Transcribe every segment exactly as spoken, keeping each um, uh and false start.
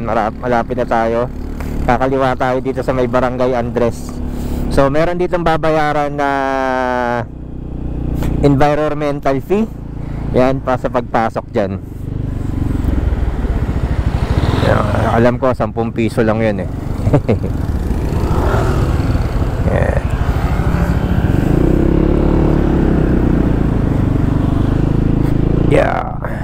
malapit na tayo. Kakaliwa tayo dito sa may Barangay Andres. So meron ditong babayaran na environmental fee. Yan, pa sa pagpasok dyan. Alam ko sampung piso lang yun eh. Yeah. Yeah.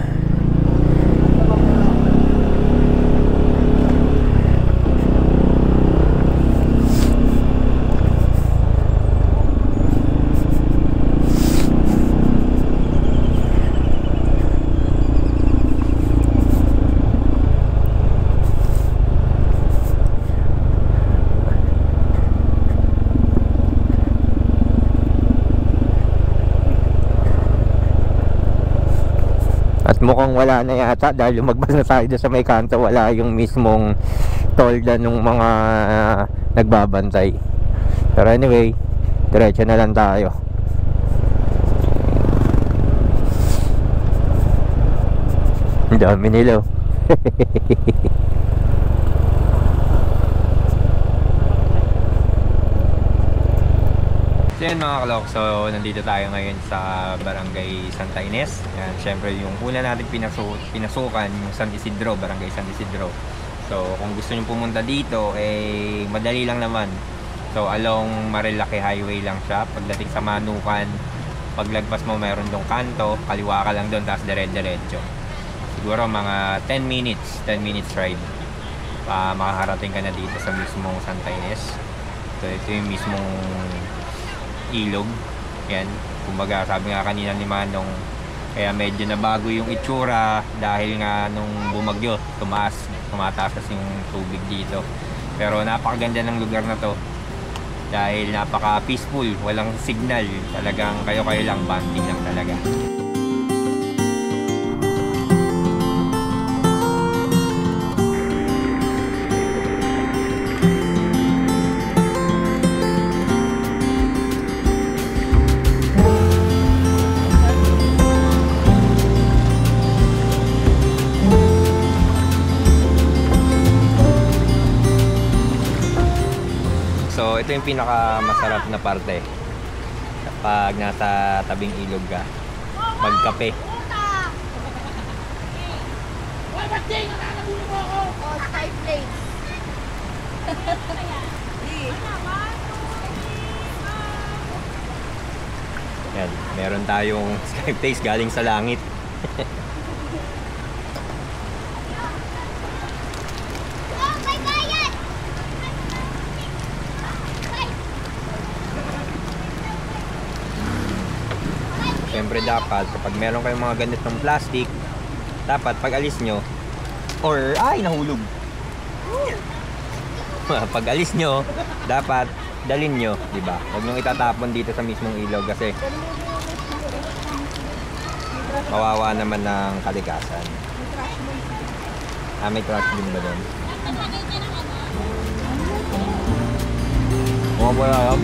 Mukhang wala na yata dahil lumagpas na tayo sa may kanto, wala yung mismong tolda ng mga uh, nagbabantay. Pero anyway, diretso na lang tayo. Ang dami nila. Yan mga kalok, so nandito tayo ngayon sa Barangay Santa Ines. Yan, syempre yung una natin pinasu pinasukan yung San Isidro, Barangay San Isidro. So kung gusto nyo pumunta dito, eh madali lang naman. So along Marilaki Highway lang siya. Pagdating sa Manukan, paglagpas mo mayroon dong kanto, kaliwa ka lang doon, tapos dire-diretso. Siguro mga ten minutes ride. Uh, makakarating ka na dito sa mismong Santa Ines. So ito yung mismong ilog. Yan, kumbaga sabi nga kanina ni Manong, kaya medyo nabago yung itsura dahil nga nung bumagyo, tumaas, tumataas yung tubig dito. Pero napakaganda ng lugar na to dahil napaka peaceful, walang signal, talagang kayo-kayo lang, bonding lang talaga. So ito yung pinaka masarap na parte kapag nasa tabing ilog ka, magkape. Yan, meron tayong Sky Place galing sa langit. Siyempre dapat kapag meron kayong mga ganitong plastic, dapat pag alis nyo, or ay nahulog, pag alis nyo, dapat dalin nyo, di ba? Huwag nyo itatapon dito sa mismong ilog kasi kawawa naman ng kalikasan. Ah, may trash bin ba doon? Mga pala yan.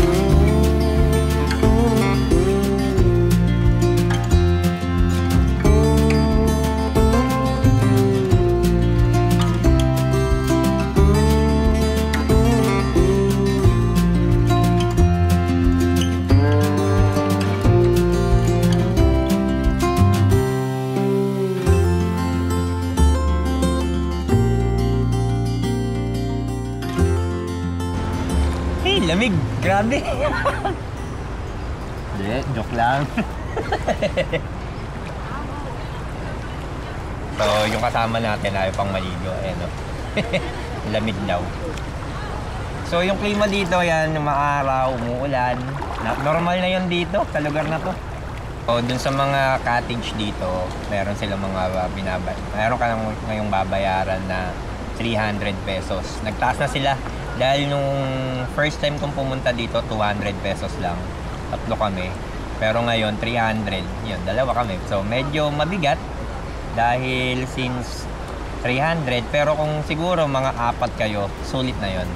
Lamig, grabe. Hindi, joke lang. So, yung kasama natin ayaw pang maligo, ayan o. Lamig daw. So, yung klima dito, yan, maaraw, umuulan. Normal na yun dito, sa lugar na to. So, dun sa mga cottage dito, meron silang mga binabay. Meron ka nang ngayong babayaran na three hundred pesos. Nagtaas na sila. Dahil nung first time kong pumunta dito, two hundred pesos lang. Tatlo kami. Pero ngayon, three hundred. Yun, dalawa kami. So, medyo mabigat. Dahil since three hundred. Pero kung siguro mga apat kayo, sulit na yun.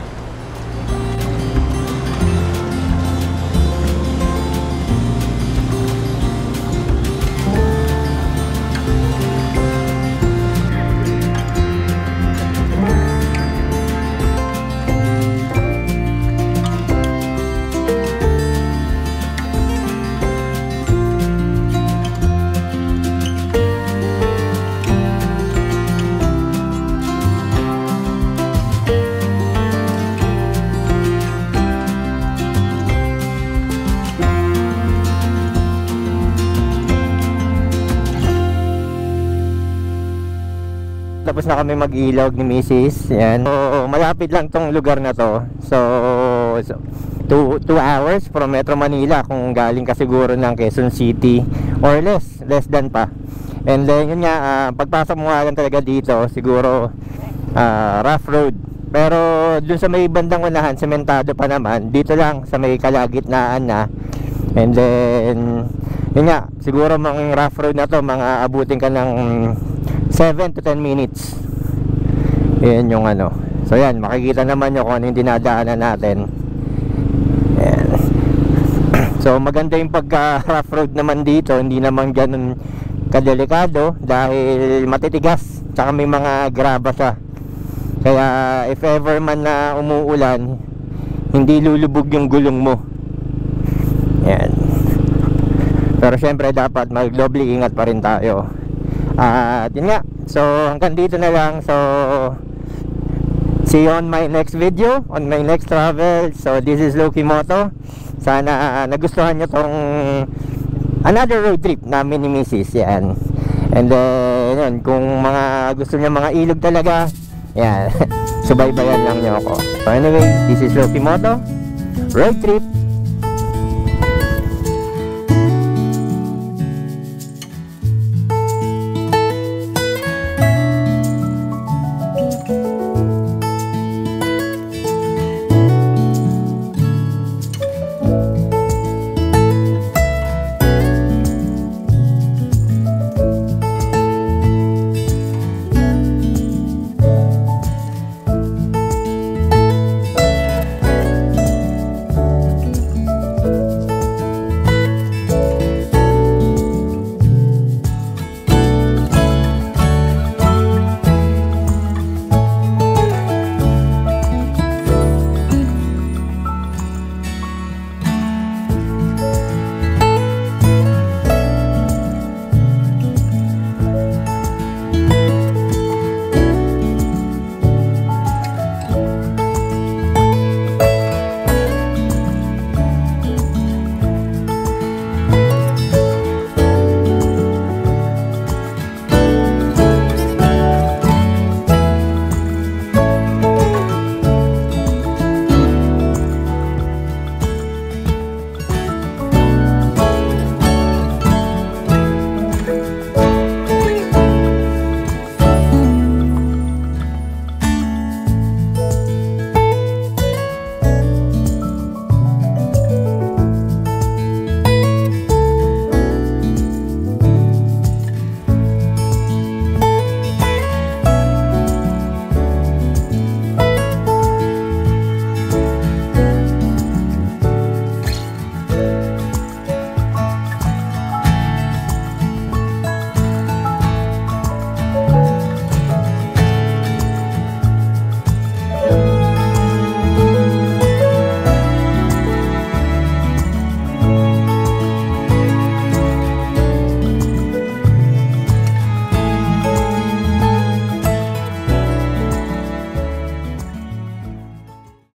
tapos na kami mag-ilog ni Missus Yan. So, malapit lang tong lugar na to. So, so two, two hours from Metro Manila kung galing ka siguro ng Quezon City or less, less than pa. And then yun nga, uh, pagpasok mo nga lang talaga dito, siguro uh, rough road. Pero dun sa may bandang unahan, sementado pa naman. Dito lang sa may kalagitnaan na. And then yun nga, siguro mga rough road na to, mga abutin ka ng seven to ten minutes. Yan yung ano. So yan, makikita naman nyo kung ano yung dinadaanan natin. Yan. So maganda yung pagka rough road naman dito. Hindi naman ganun kadelikado dahil matitigas, tsaka may mga graba siya. Kaya if ever man na umuulan, hindi lulubog yung gulong mo. Yan. Pero syempre dapat mag-doble ingat pa rin tayo. At yun nga. So hanggang dito na lang. So see you on my next video, on my next travel. So this is Loki Moto. Sana uh, nagustuhan nyo tong another road trip namin ni Missus Yan. And then yun, kung mga gusto niya mga ilog talaga, yan, subaybayan lang nyo ako. So anyway, this is Loki Moto, road trip.